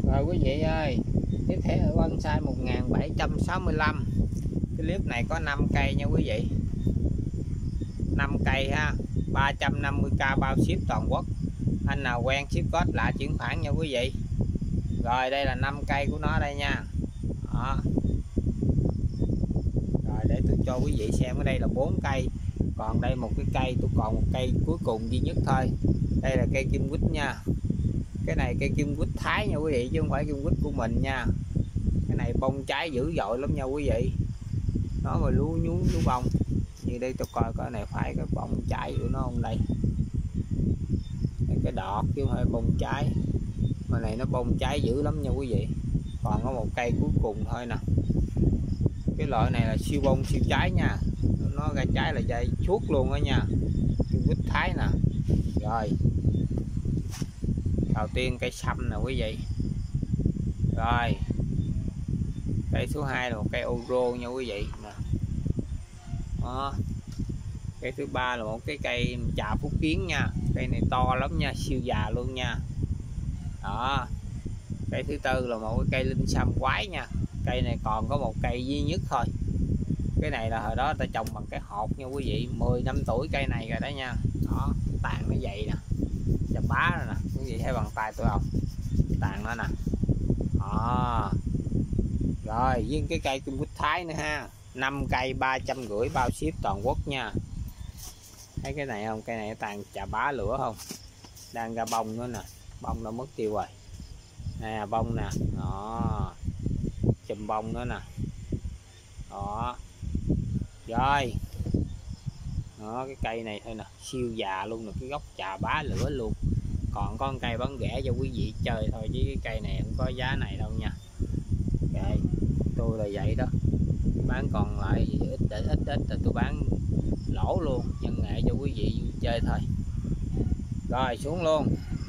Rồi quý vị ơi, tiếp theo ở bonsai 1765. Cái clip này có 5 cây nha quý vị. 5 cây ha, 350k bao ship toàn quốc. Anh nào quen ship code lạ chuyển khoản nha quý vị. Rồi đây là 5 cây của nó đây nha. Đó. Rồi để tôi cho quý vị xem, ở đây là 4 cây. Còn đây một cái cây, tôi còn một cây cuối cùng duy nhất thôi. Đây là cây kim quýt nha. Cái này cây kim quýt Thái nha quý vị, chứ không phải kim quýt của mình nha. Cái này bông trái dữ dội lắm nha quý vị. Nó mà lú nhú lú bông. Như đây tôi coi cái này phải cái bông trái của nó không đây. Cái đọt chứ không phải bông trái. Mà này nó bông trái dữ lắm nha quý vị. Còn có một cây cuối cùng thôi nè. Cái loại này là siêu bông siêu trái nha. Nó ra trái là dây suốt luôn đó nha. Kim quýt Thái nè. Rồi. Đầu tiên cây sâm nè quý vị. Rồi. Cây số 2 là một cây Oro nha quý vị nè. Đó. Cây thứ 3 là một cái cây trà Phúc Kiến nha. Cây này to lắm nha, siêu già luôn nha. Đó. Cây thứ 4 là một cái cây linh sâm quái nha. Cây này còn có một cây duy nhất thôi. Cái này là hồi đó ta trồng bằng cái hột nha quý vị, 10 năm tuổi cây này rồi đó nha. Đó, tàn nó dày nè. Chà bá rồi nè, quý vị thấy bằng tay tôi không? Tàn nó nè. Đó. Rồi, với cái cây kim quýt Thái nữa ha. 5 cây 350 bao ship toàn quốc nha. Thấy cái này không? Cây này tàn chà bá lửa không? Đang ra bông nữa nè. Bông đã mất tiêu rồi. Nè bông nè. Đó. Chùm bông nữa nè. Đó. Rồi. Đó, cái cây này thôi nè, siêu già luôn nè, cái gốc chà bá lửa luôn. Còn có cây bán rẻ cho quý vị chơi thôi, chứ cái cây này không có giá này đâu nha. Kệ, tôi là vậy đó. Bán còn lại ít là tôi bán lỗ luôn, nhân nghệ cho quý vị chơi thôi. Rồi xuống luôn.